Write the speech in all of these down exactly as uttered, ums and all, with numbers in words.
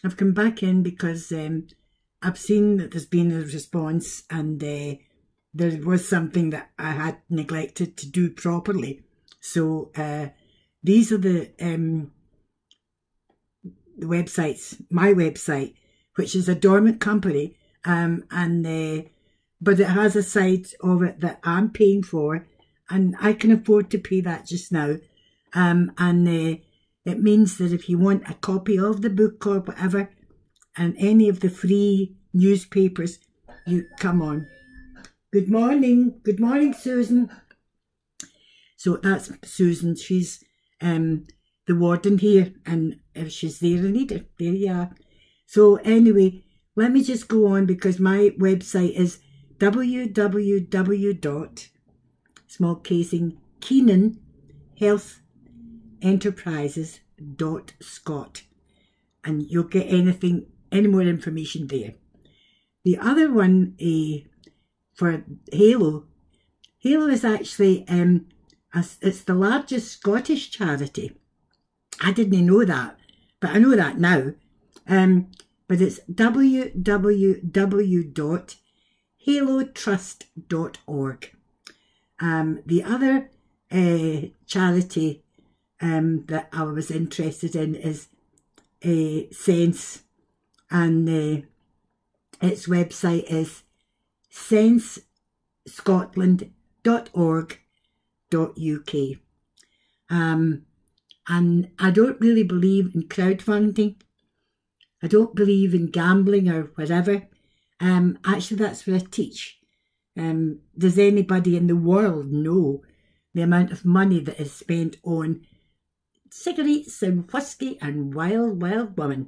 I've come back in because um, I've seen that there's been a response, and uh, there was something that I had neglected to do properly. So uh, these are the, um, the websites, my website, which is a dormant company, um, and uh, but it has a side of it that I'm paying for, and I can afford to pay that just now. Um, and uh, it means that if you want a copy of the book or whatever, and any of the free newspapers, you come on. Good morning. Good morning, Susan. So that's Susan. She's um, the warden here, and if she's there, I need her. There you are. So anyway, let me just go on, because my website is w w w dot small casing Keenan Health Enterprises dot scot, and you'll get anything, any more information there. The other one uh, for Halo, Halo is actually um, a, it's the largest Scottish charity. I didn't know that, but I know that now. Um, but it's w w w dot halo trust dot org. Um, the other uh, charity um, that I was interested in is uh, Sense, and uh, its website is sense scotland dot org dot u k. Um, and I don't really believe in crowdfunding. I don't believe in gambling or whatever. Um, actually, that's what I teach. Um, does anybody in the world know the amount of money that is spent on cigarettes and whiskey and wild, wild women?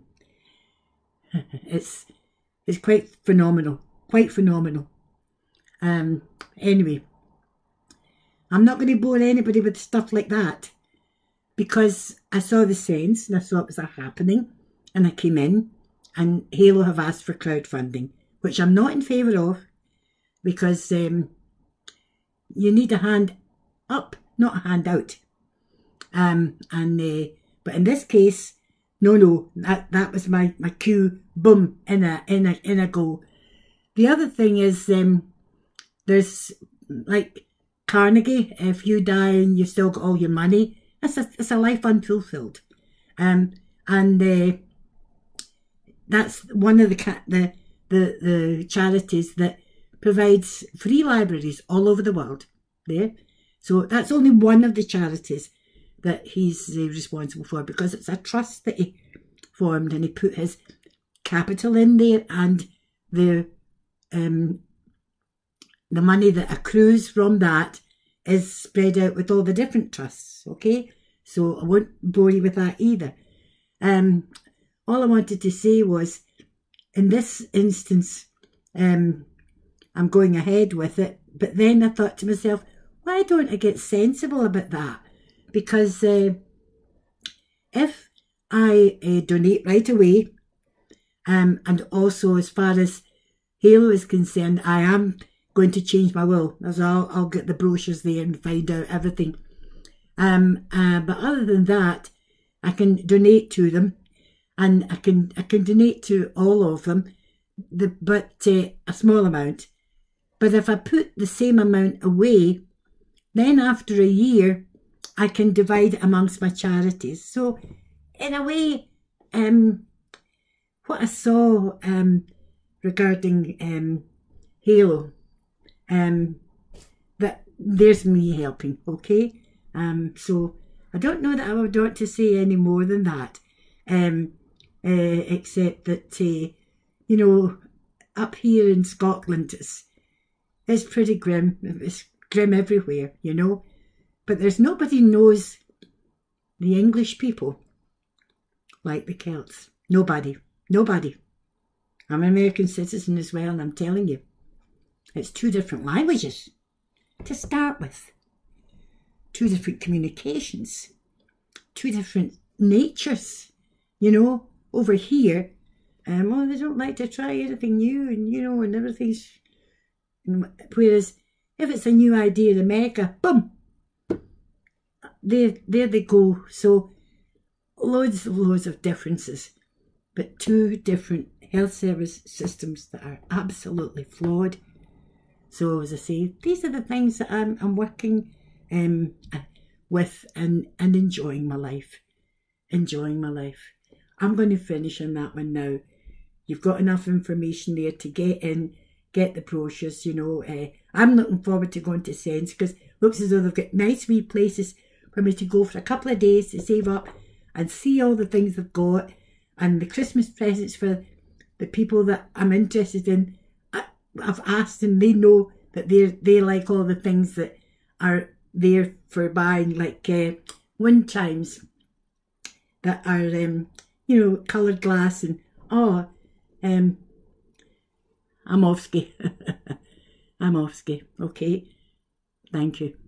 it's it's quite phenomenal, quite phenomenal. Um, anyway, I'm not going to bore anybody with stuff like that, because I saw the sense and I saw it was happening, and I came in, and Halo have asked for crowdfunding, which I'm not in favour of, because um, you need a hand up, not a hand out. Um, and uh, but in this case, no, no, that that was my my cue. Boom, in a in a in a go. The other thing is, um, there's like Carnegie. If you die and you've still got all your money, it's a it's a life unfulfilled. Um, and uh, that's one of the the the the charities that provides free libraries all over the world. There, so that's only one of the charities that he's uh, responsible for, because it's a trust that he formed, and he put his capital in there, and the um the money that accrues from that is spread out with all the different trusts. Okay, so I won't bore you with that either. Um, all I wanted to say was, in this instance, um, I'm going ahead with it, but then I thought to myself, why don't I get sensible about that? Because uh, if I uh, donate right away, um, and also as far as Halo is concerned, I am going to change my will, as I'll, I'll get the brochures there and find out everything. Um, uh, but other than that, I can donate to them, and I can I can donate to all of them, the, but uh, a small amount. But if I put the same amount away, then after a year, I can divide it amongst my charities. So, in a way, um, what I saw um, regarding um, Halo, um, that there's me helping, okay? Um, so, I don't know that I would want to say any more than that, um, uh, except that, uh, you know, up here in Scotland, it's, it's pretty grim. It's grim everywhere, you know. But there's nobody knows the English people like the Celts. Nobody. Nobody. I'm an American citizen as well, and I'm telling you, it's two different languages to start with. Two different communications. Two different natures. You know, over here, um, oh, they don't like to try anything new, and, you know, and everything's... Whereas, if it's a new idea in America, boom! There, there they go. So, loads and loads of differences. but two different health service systems that are absolutely flawed. So as I say, these are the things that I'm, I'm working um, with and, and enjoying my life. Enjoying my life. I'm going to finish on that one now. You've got enough information there to get in, get the brochures, you know. Uh, I'm looking forward to going to Sense because it looks as though they've got nice wee places for me to go for a couple of days to save up and see all the things they've got and the Christmas presents for the people that I'm interested in. I, I've asked and they know that they they like all the things that are there for buying, like uh, wind chimes that are, um, you know, coloured glass and, oh, um, I'm off ski. I'm off ski. Okay. Thank you.